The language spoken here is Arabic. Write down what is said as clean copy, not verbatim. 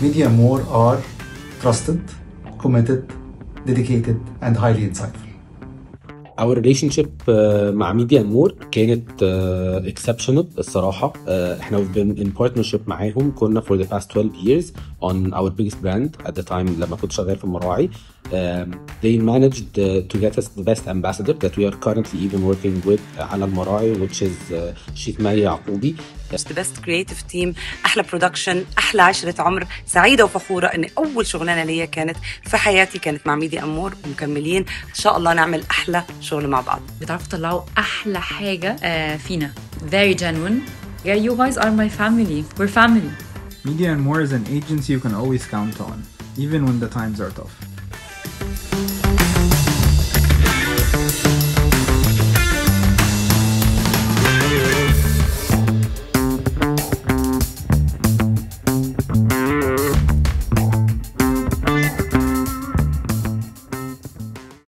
Media and More are trusted, committed, dedicated, and highly insightful. Our relationship مع Media and More كانت exceptional الصراحة. احنا we've been in partnership معاهم كنا for the past 12 years on our biggest brand at the time لما كنت شغال في المراعي. They managed to get us the best ambassador that we are currently even working with على المراعي, which is شيخ مي يعقوبي. The best creative team, أحلى production, أحلى عشرة عمر. سعيدة وفخورة إن أول شغلانة ليا كانت في حياتي كانت مع ميديا أمور, ومكملين إن شاء الله نعمل أحلى شغل مع بعض. بتعرفوا تطلعوا أحلى حاجة فينا. Very genuine. Yeah, you guys are my family. We're family. Media and More is an agency you can always count on, even when the times are tough.